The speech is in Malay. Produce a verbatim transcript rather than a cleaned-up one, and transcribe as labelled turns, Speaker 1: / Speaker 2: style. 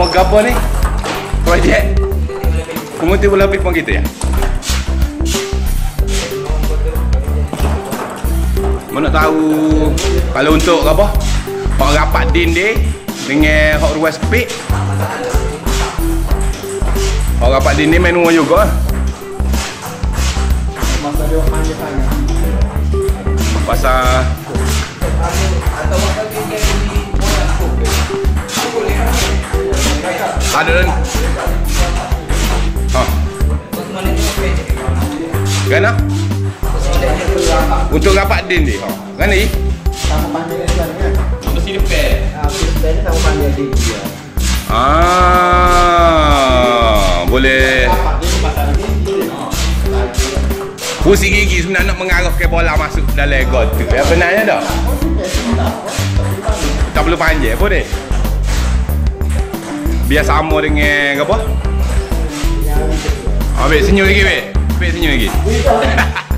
Speaker 1: Nama apa ni? Projek Komuniti Bola Ping-Pong kita ya? Mana tahu kalau untuk apa? Pak rapat din dia dengan hak ruas speed. Pak rapat din ni main rumah juga.
Speaker 2: Masa dia panggil tanya.
Speaker 1: Pasal
Speaker 2: Atau masa dia di
Speaker 1: ada dan ha. Kan ah? Untuk rapat din dia. Ha. Kan ni?
Speaker 2: Sama panjang dia kan?
Speaker 1: Mesti repair.
Speaker 2: Ah, repair ni sama panjang dia.
Speaker 1: Ah, boleh. Pusing gigi sebenarnya nak mengarahkan bola masuk dalam gol tu. Ya benarnya dah. Tak perlu panjang pun deh. Biar sama dengan apa? Ambil senyum lagi, Bek. Bek senyum lagi.